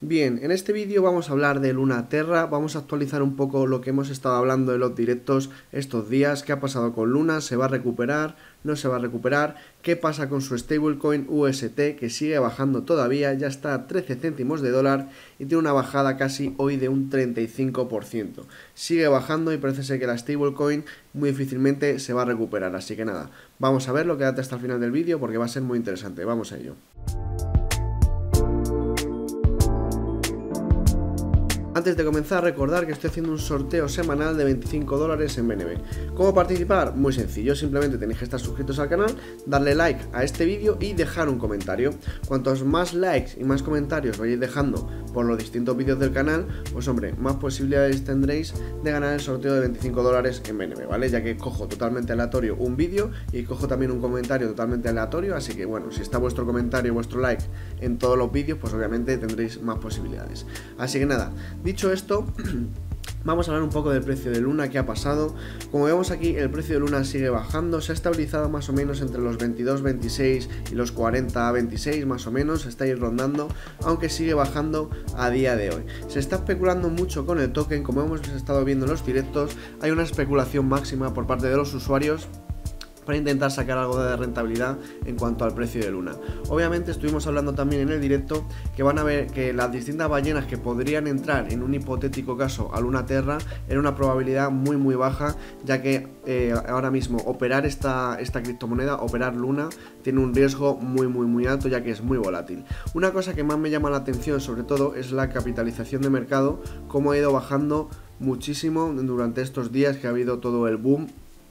Bien, en este vídeo vamos a hablar de Luna Terra, vamos a actualizar un poco lo que hemos estado hablando en los directos estos días, qué ha pasado con Luna, se va a recuperar, no se va a recuperar, qué pasa con su stablecoin UST que sigue bajando todavía, ya está a 13 céntimos de dólar y tiene una bajada casi hoy de un 35%. Sigue bajando y parece ser que la stablecoin muy difícilmente se va a recuperar, así que nada, vamos a verlo, quédate hasta el final del vídeo porque va a ser muy interesante, vamos a ello. Antes de comenzar, recordar que estoy haciendo un sorteo semanal de 25 dólares en BNB. ¿Cómo participar? Muy sencillo, simplemente tenéis que estar suscritos al canal, darle like a este vídeo y dejar un comentario. Cuantos más likes y más comentarios vayáis dejando por los distintos vídeos del canal, pues hombre, más posibilidades tendréis de ganar el sorteo de 25 dólares en BNB, ¿vale? Ya que cojo totalmente aleatorio un vídeo y cojo también un comentario totalmente aleatorio, así que bueno, si está vuestro comentario, vuestro like en todos los vídeos, pues obviamente tendréis más posibilidades. Así que nada, dicho esto, vamos a hablar un poco del precio de Luna, qué ha pasado. Como vemos aquí, el precio de Luna sigue bajando, se ha estabilizado más o menos entre los 22.26 y los 40.26 más o menos, se está ahí rondando, aunque sigue bajando a día de hoy. Se está especulando mucho con el token, como hemos estado viendo en los directos, hay una especulación máxima por parte de los usuarios para intentar sacar algo de rentabilidad en cuanto al precio de Luna. Obviamente estuvimos hablando también en el directo que van a ver que las distintas ballenas que podrían entrar en un hipotético caso a Luna Terra era una probabilidad muy baja, ya que ahora mismo operar esta criptomoneda, operar Luna, tiene un riesgo muy alto, ya que es muy volátil. Una cosa que más me llama la atención sobre todo es la capitalización de mercado, cómo ha ido bajando muchísimo durante estos días que ha habido todo el boom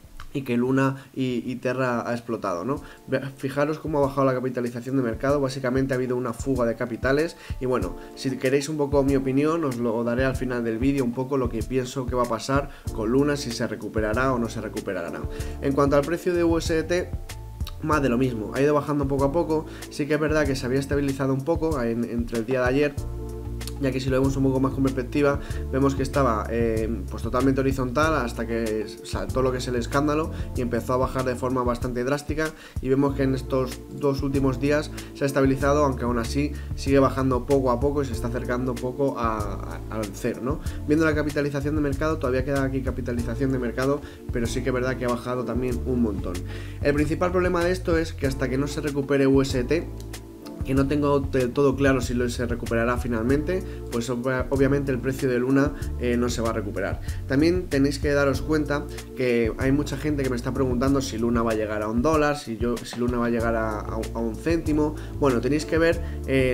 y que Luna y Terra ha explotado, ¿no? Fijaros cómo ha bajado la capitalización de mercado, básicamente ha habido una fuga de capitales y bueno, si queréis un poco mi opinión os lo daré al final del vídeo, un poco lo que pienso que va a pasar con Luna, si se recuperará o no se recuperará. En cuanto al precio de USDT, más de lo mismo, ha ido bajando poco a poco, sí que es verdad que se había estabilizado un poco entre el día de ayer, ya que si lo vemos un poco más con perspectiva, vemos que estaba pues totalmente horizontal hasta que saltó lo que es el escándalo y empezó a bajar de forma bastante drástica, y vemos que en estos dos últimos días se ha estabilizado, aunque aún así sigue bajando poco a poco y se está acercando poco al cero, ¿no? Viendo la capitalización de mercado, todavía queda aquí capitalización de mercado, pero sí que es verdad que ha bajado también un montón. El principal problema de esto es que hasta que no se recupere UST, que no tengo del todo claro si se recuperará finalmente, pues obviamente el precio de Luna no se va a recuperar. También tenéis que daros cuenta que hay mucha gente que me está preguntando si Luna va a llegar a $1, si Luna va a llegar a un céntimo. Bueno, tenéis que ver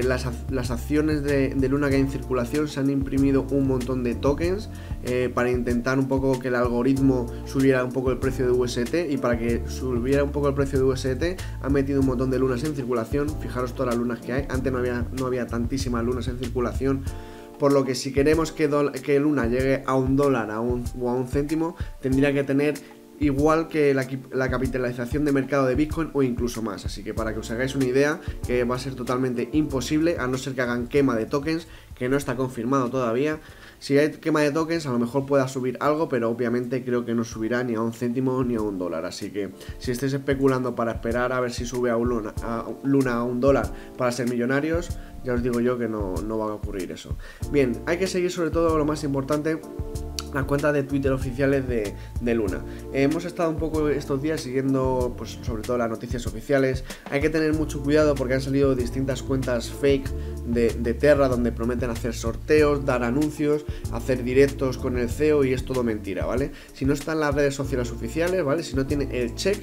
las acciones de Luna que hay en circulación. Se han imprimido un montón de tokens para intentar un poco que el algoritmo subiera un poco el precio de UST, y para que subiera un poco el precio de UST han metido un montón de lunas en circulación. Fijaros todas las lunas que hay, antes no había tantísimas lunas en circulación, por lo que si queremos que Luna llegue a $1 o a un céntimo, tendría que tener igual que la capitalización de mercado de Bitcoin o incluso más. Así que para que os hagáis una idea, que va a ser totalmente imposible, a no ser que hagan quema de tokens, que no está confirmado todavía. Si hay quema de tokens, a lo mejor pueda subir algo, pero obviamente creo que no subirá ni a un céntimo ni a $1. Así que si estáis especulando para esperar a ver si sube a Luna a $1 para ser millonarios, ya os digo yo que no va a ocurrir eso. Bien, hay que seguir sobre todo lo más importante, las cuentas de Twitter oficiales de Luna. Hemos estado un poco estos días siguiendo pues sobre todo las noticias oficiales. Hay que tener mucho cuidado porque han salido distintas cuentas fake de Terra donde prometen hacer sorteos, dar anuncios, hacer directos con el CEO, y es todo mentira, ¿vale? Si no está en las redes sociales oficiales, ¿vale? Si no tiene el check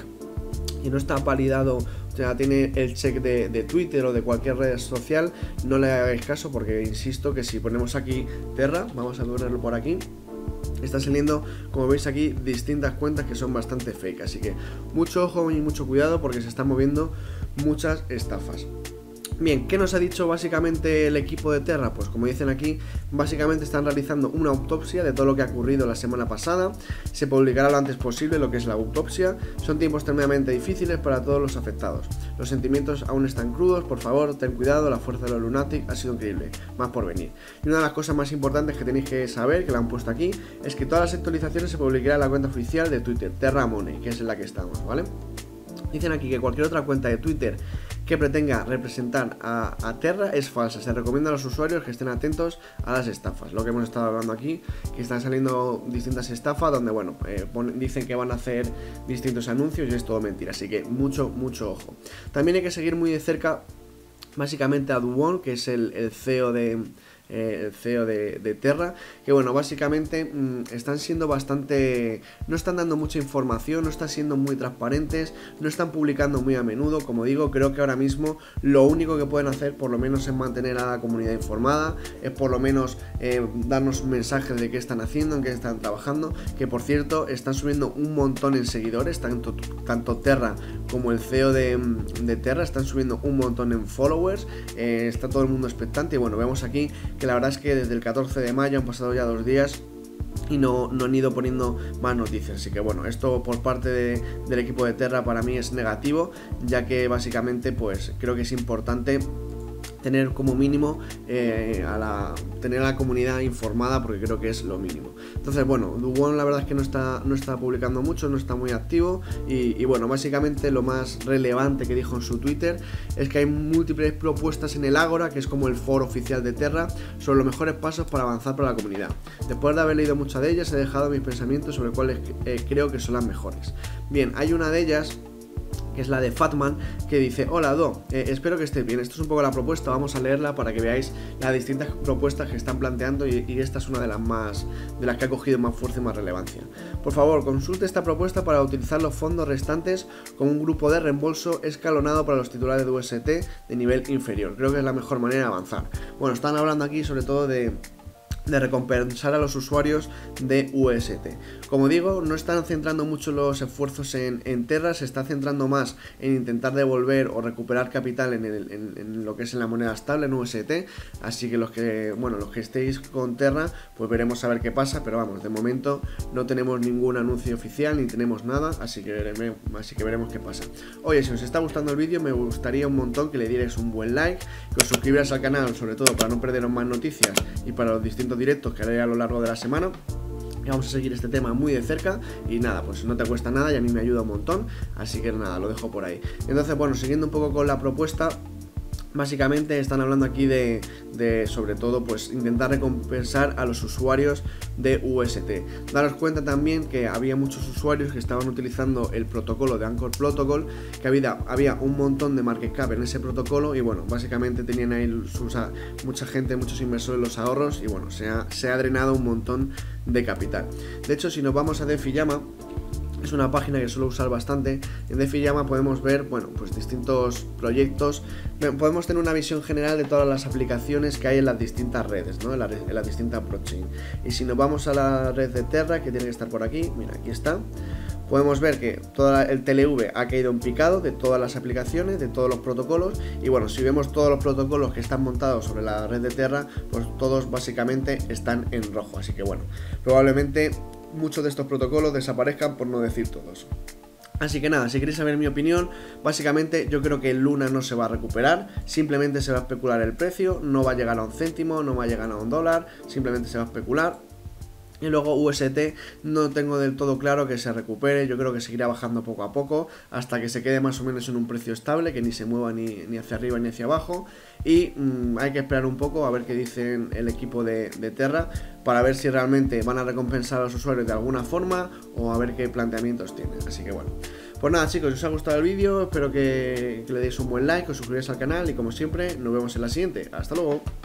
y no está validado, o sea, tiene el check de Twitter o de cualquier red social, no le hagáis caso, porque insisto que si ponemos aquí Terra, vamos a ponerlo por aquí, está saliendo, como veis aquí, distintas cuentas que son bastante fake, así que mucho ojo y mucho cuidado porque se están moviendo muchas estafas. Bien, ¿qué nos ha dicho básicamente el equipo de Terra? Pues como dicen aquí, básicamente están realizando una autopsia de todo lo que ha ocurrido la semana pasada. Se publicará lo antes posible lo que es la autopsia. Son tiempos tremendamente difíciles para todos los afectados. Los sentimientos aún están crudos, por favor, ten cuidado, la fuerza de los Lunatic ha sido increíble, más por venir. Y una de las cosas más importantes que tenéis que saber, que la han puesto aquí, es que todas las actualizaciones se publicarán en la cuenta oficial de Twitter, Terra Money, que es en la que estamos, ¿vale? Dicen aquí que cualquier otra cuenta de Twitter que pretenda representar a Terra es falsa. Se recomienda a los usuarios que estén atentos a las estafas. Lo que hemos estado hablando aquí, que están saliendo distintas estafas donde, bueno, dicen que van a hacer distintos anuncios y es todo mentira. Así que mucho ojo. También hay que seguir muy de cerca básicamente a Do-Kwon, que es el CEO de Terra, que bueno, básicamente están siendo bastante, no están dando mucha información, no están siendo muy transparentes, no están publicando muy a menudo. Como digo, creo que ahora mismo lo único que pueden hacer por lo menos es mantener a la comunidad informada, es por lo menos darnos mensajes de qué están haciendo, en qué están trabajando, que por cierto están subiendo un montón en seguidores, tanto Terra como el CEO de Terra están subiendo un montón en followers, está todo el mundo expectante y bueno, vemos aquí que la verdad es que desde el 14 de mayo han pasado ya 2 días y no han ido poniendo más noticias, así que bueno, esto por parte del equipo de Terra para mí es negativo, ya que básicamente pues creo que es importante tener como mínimo tener a la comunidad informada, porque creo que es lo mínimo. Entonces bueno, Do-Kwon la verdad es que no está publicando mucho, no está muy activo y bueno, básicamente lo más relevante que dijo en su Twitter es que hay múltiples propuestas en el Ágora, que es como el foro oficial de Terra, sobre los mejores pasos para avanzar para la comunidad. Después de haber leído muchas de ellas he dejado mis pensamientos sobre cuáles creo que son las mejores. Bien, hay una de ellas que es la de Fatman, que dice: hola Do, espero que estés bien, esto es un poco la propuesta, vamos a leerla para que veáis las distintas propuestas que están planteando y esta es una de las que ha cogido más fuerza y más relevancia. Por favor, consulte esta propuesta para utilizar los fondos restantes con un grupo de reembolso escalonado para los titulares de UST de nivel inferior. Creo que es la mejor manera de avanzar. Bueno, están hablando aquí sobre todo de recompensar a los usuarios de UST. Como digo, no están centrando mucho los esfuerzos en Terra, se está centrando más en intentar devolver o recuperar capital en lo que es en la moneda estable, en UST, así que los que estéis con Terra, pues veremos a ver qué pasa, pero vamos, de momento no tenemos ningún anuncio oficial, ni tenemos nada, así que veremos qué pasa. Oye, si os está gustando el vídeo, me gustaría un montón que le dierais un buen like, que os suscribierais al canal, sobre todo para no perderos más noticias y para los distintos directos que haré a lo largo de la semana. Y vamos a seguir este tema muy de cerca y nada, pues no te cuesta nada y a mí me ayuda un montón, así que nada, lo dejo por ahí. Entonces bueno, siguiendo un poco con la propuesta, básicamente están hablando aquí de sobre todo pues intentar recompensar a los usuarios de UST. Daros cuenta también que había muchos usuarios que estaban utilizando el protocolo de Anchor Protocol, que había un montón de market cap en ese protocolo y bueno, básicamente tenían ahí mucha gente, muchos inversores los ahorros y bueno, se ha drenado un montón de capital. De hecho, si nos vamos a DeFi Llama, es una página que suelo usar bastante. En DeFi Llama podemos ver, bueno, pues distintos proyectos. Podemos tener una visión general de todas las aplicaciones que hay en las distintas redes, ¿no? En las distintas blockchain. Y si nos vamos a la red de Terra, que tiene que estar por aquí, mira, aquí está. Podemos ver que todo el TLV ha caído en picado de todas las aplicaciones, de todos los protocolos. Y bueno, si vemos todos los protocolos que están montados sobre la red de Terra, pues todos básicamente están en rojo. Así que bueno, probablemente muchos de estos protocolos desaparezcan, por no decir todos. Así que nada, si queréis saber mi opinión, básicamente yo creo que Luna no se va a recuperar, simplemente se va a especular el precio, no va a llegar a 1 céntimo, no va a llegar a $1, simplemente se va a especular. Y luego UST no tengo del todo claro que se recupere, yo creo que seguirá bajando poco a poco hasta que se quede más o menos en un precio estable, que ni se mueva ni hacia arriba ni hacia abajo. Y hay que esperar un poco a ver qué dicen el equipo de Terra para ver si realmente van a recompensar a los usuarios de alguna forma o a ver qué planteamientos tienen. Así que bueno, pues nada chicos, si os ha gustado el vídeo, espero que le deis un buen like, os suscribáis al canal y como siempre nos vemos en la siguiente. Hasta luego.